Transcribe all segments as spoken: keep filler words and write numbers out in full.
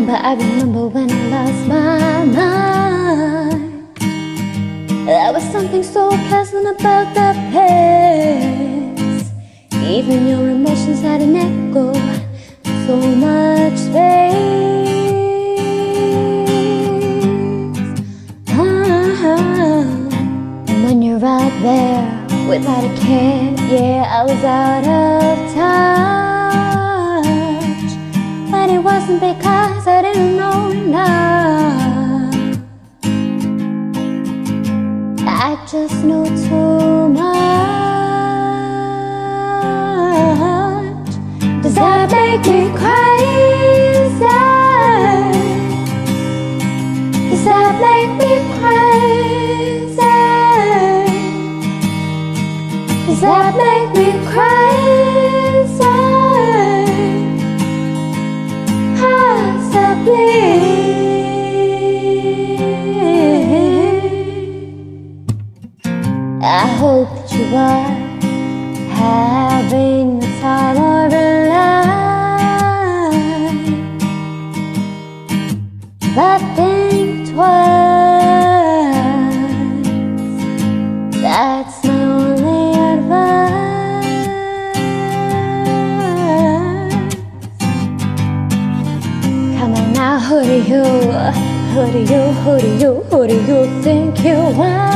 remember, I remember when I lost my mind. There was something so pleasant about that place. Even your emotions had an echo, so much space. Ah, and when you're out there without a care, yeah, I was out of touch. But it wasn't because I didn't know enough. I just know too much. Does that make me crazy? Does that make me crazy? Does that make me crazy? Possibly. I hope that you are having the time of your life. But think twice. That's my only advice. Come on now, who do you, who do you, who do you, who do you think you are?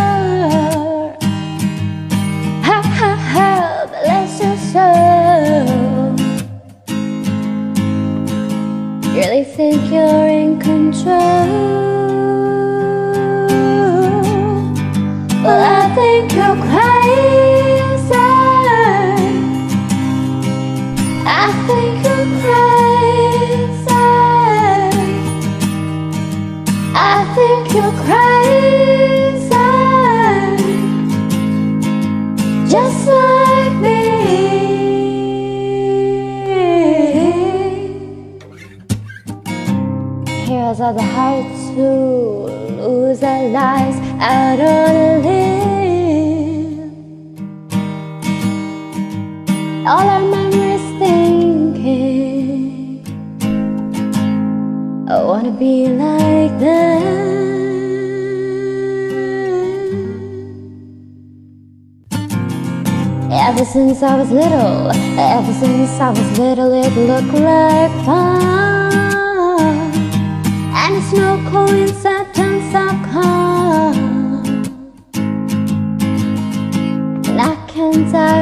Ha ha ha, bless your soul. Really think you're in control? Well, I think you're crazy. I think you're crazy. I think you're crazy, just like me. Heroes are the hearts who lose their lives out on a limb. All our memories thinking, I wanna be like them. Ever since I was little, ever since I was little, it looked like fun. And it's no coincidence I've come, and I can't die